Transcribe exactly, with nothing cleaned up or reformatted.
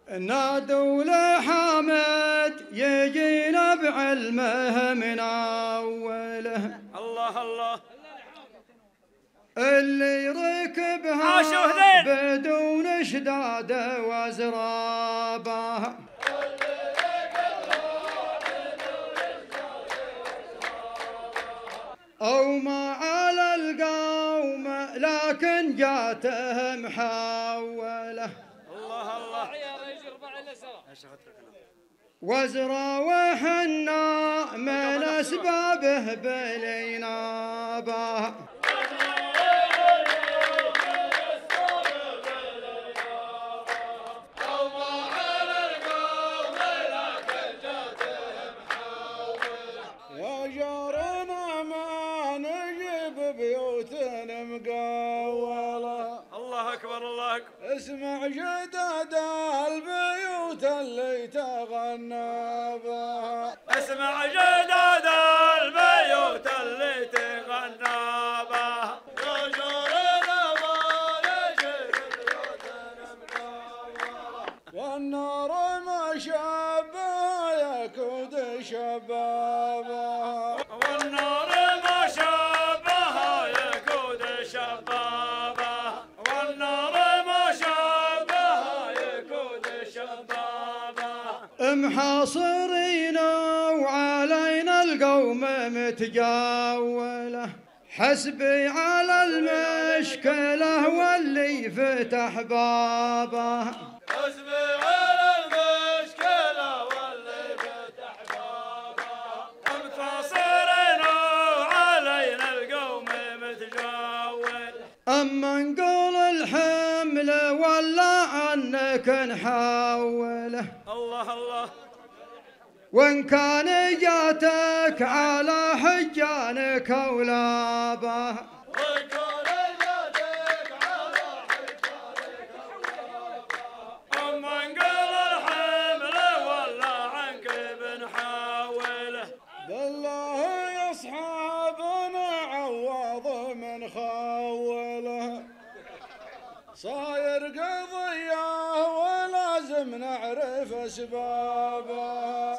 نادوا لحامد يجينا بعلمه من أوله. الله الله اللي ركبها بدون شداد وزرابه. أو ما على القوم لكن جاته محوله. الله الله وزرا وحنا من أسبابه بالإنابة. الله أكبر الله أكبر. اسمع جداد البيوت اللي تغنى بها. اسمع جداد البيوت اللي تغنى بها. يا جارنا ما نشر بيوتنا منورة. والنار ما شابها يكود شبابها. والنار ما شابها يكود شبابها. والنار ما شابها يكود شبابها. محاصرين وعلينا القوم متجاوله. حسبي على المشكلة واللي فتح بابه. حسبي على المشكلة واللي فتح بابه. محاصرين وعلينا القوم متجاوله. أما نقول الحمل ولا عنك نحوله. الله الله وإن كان جاتك على حجانك أولابه. وإن كان جاتك على حجانك أولابه. أما نقول الحمل ولا عنك بنحاوله. بالله يا أصحابنا عوض من خوله. صاير قضية ولازم نعرف أسبابه.